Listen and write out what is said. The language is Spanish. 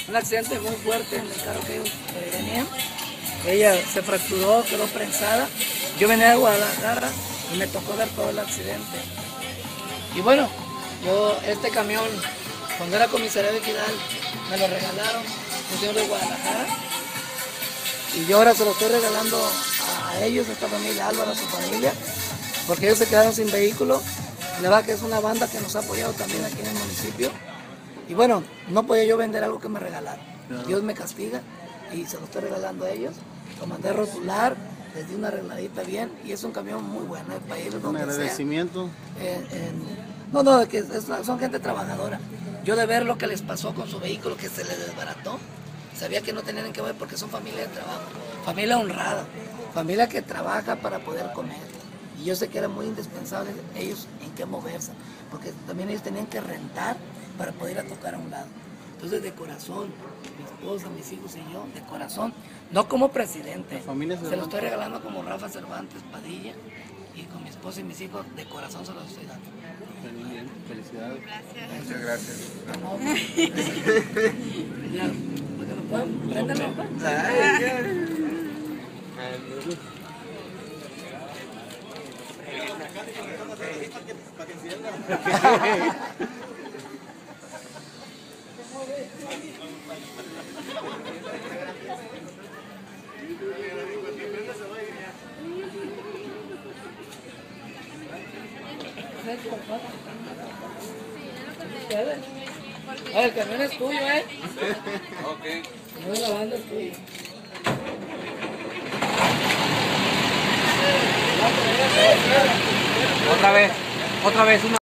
un accidente muy fuerte en el carro que ellos venían. Ella se fracturó, quedó prensada. Yo venía de Guadalajara y me tocó ver todo el accidente. Y bueno, yo este camión, cuando era comisario de Equidad, me lo regalaron un señor de Guadalajara. Y yo ahora se lo estoy regalando a ellos, a esta familia, Álvaro, a su familia, porque ellos se quedaron sin vehículo. La verdad que es una banda que nos ha apoyado también aquí en el municipio. Y bueno, no podía yo vender algo que me regalaron. Dios me castiga y se lo estoy regalando a ellos. Lo mandé a rotular, les di una arregladita bien y es un camión muy bueno para ir donde un agradecimiento. No, que son gente trabajadora. Yo de ver lo que les pasó con su vehículo, que se les desbarató, sabía que no tenían que ver porque son familia de trabajo, familia honrada, familia que trabaja para poder comer. Y yo sé que era muy indispensable ellos en qué moverse, porque también ellos tenían que rentar para poder ir a tocar a un lado. Entonces, de corazón, mi esposa, mis hijos y yo, de corazón, no como presidente, se lo estoy regalando como Rafa Cervantes Padilla, y con mi esposa y mis hijos, de corazón se los estoy dando. Bien, felicidades. Gracias. Muchas gracias. Ya, porque no pueden, préndale. El camión es tuyo, Ok. No, la banda es tuya. Otra vez una.